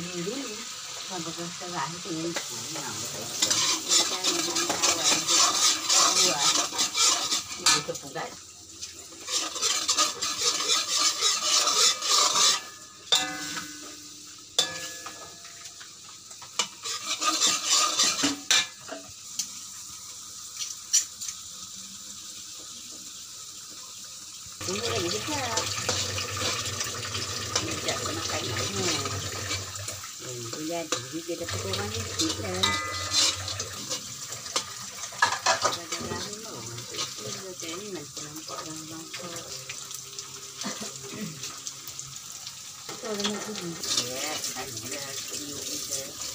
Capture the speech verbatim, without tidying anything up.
beli dulu. Kalau berkeserah itu yang senang. Kita ini awal buat ini kepugat. Ini lagi sedap. Tidak kena kayaknya. Itu jadi dia dapat orang sikit kan. Kadang-kadang loh, itu ini nanti nampak orang masuk. Itu orang masuk. Ya, ada video itu.